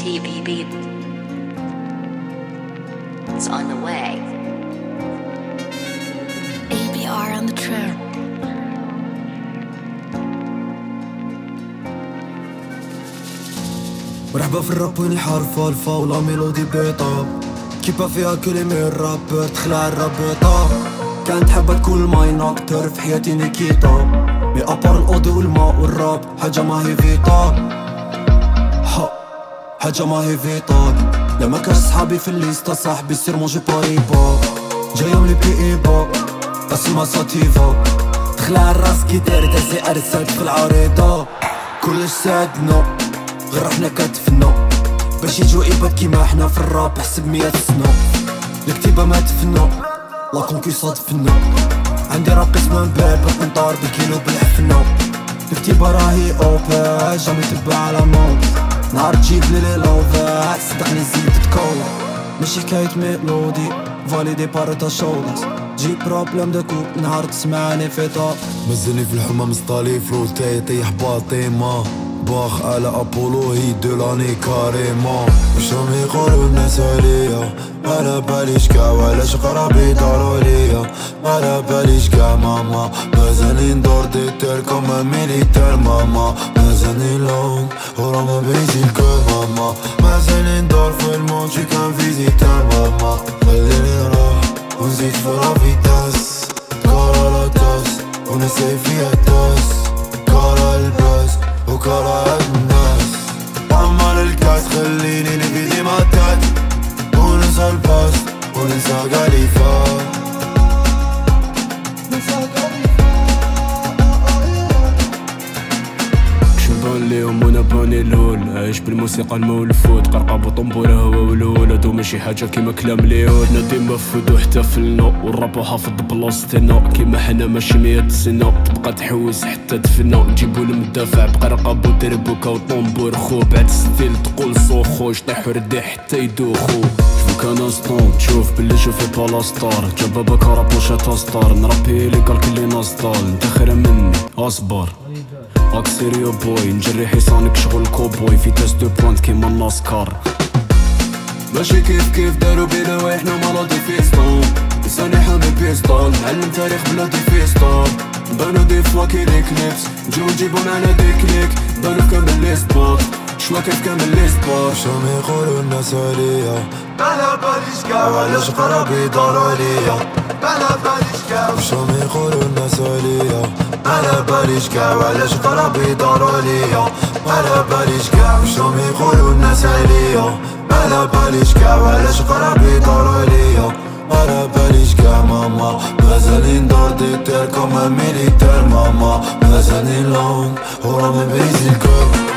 Stevie B. It's on the way. ABR on the track. مرحبا في الراب وين الحرف الفا ولا ميلودي بيطا كيبا فيها كلمة الرابر تخلع الرابطة. كانت حابة تكون الماين اكتر في حياتي نيكيتا، مي ابار الاوديو والماء والراب حاجة ما هي فيتا، حاجة ما هي فيتا. لما كاش صحابي في الليستا صاحبي سير مونجي باريبا، جاية من البيئيبا اسمها ساتيفا. تخلع الراس كي داير دازي ارسال في العريضة، كلش ساعدنا غير احنا كتفنا باش يجو عباد كيما احنا في الراب حسب 100 سنة. الكتيبة ما تفنا لا كونكي صادفنا، عندي راب قسم من باب نطار بالكيلو بالحفنة. الكتيبة راهي اوبا جامي تبع على موت، نهار تجيب لي لوفا صدقني زيد تكولا. ماشي حكاية ميلودي فاليدي بارتا شولدرز، جيب بروبلم داكو نهار تسمعني في طاب. مازالني في الحمى مصطالي فلوس كيطيح باطيمة، باخ على ابولو هي دو لاني كاريمون. واش راهم يقولو الناس عليا مالا باليش كاع، وعلاش قرابي دارو ليا مالا باليش كاع. ماما مازالني ندور ديتير كوم ميليتير، ماما مازالني لونغ ورا ما بيزي الكو. ماما مازالني ندور في المونجي كان فيزيتير، ماما خليني نروح ونزيد في لا فيتاس. كارا لا توس ونسي فيها توس، كارا الباس وكارا الناس. عمال الكاس خليني نبيدي معتاد وننسى الباس وننسى قليفة. شنبان ليهم وانا باني لول، عايش بالموسيقى المولفود، قرقاب وطنبورة هوا ولول. هادو ماشي حاجة كيما كلام ليون، حنا ديما فود واحتفلنا والراب حافظ بلاصتنا. كيما حنا ماشي 100 سنة تبقى تحوس حتى تفنا، نجيبو المدافع بقرقاب ودربوكا وطنبور خو. بعد ستيل تقول صوخو يطيح وردي حتى يدوخو. شوفو كان انستون تشوف بلي جو في بالاستار، جاب بكرة بوشة ستار. نربي ليكال كلي نصدال، انت خير مني اصبر راك سيريو بوي. نجري حصانك شغل كوبوي، فيتاس دو بوانت كيما الناسكار. ماشي كيف دارو بينا وإحنا مالادي فيستون، لساني حامي بيستول نعلم تاريخ بلادي فيستول. بانو دي فوا كي لي كليبس نجيو نجيبو معنا دي كليك، بانو في كامل لي سبوت شوا كيف كامل لي سبوت. شام يقولو الناس عليا مالا باليش كاع، وعلاش قرابي دارو ليا مالا باليش كاع. شام يقولو الناس عليا مالا باليش كاع، وعلاش قرابي دارو ليا مالا باليش كاع. شام يقولو الناس عليا مالا باليش كاع، وعلاش قرابي دارو ليا مالا باليش كاع. ماما مازالني ندور ديتير كوم ميليتير، ماما مازالني لونغ ورا ما بيزي الكو.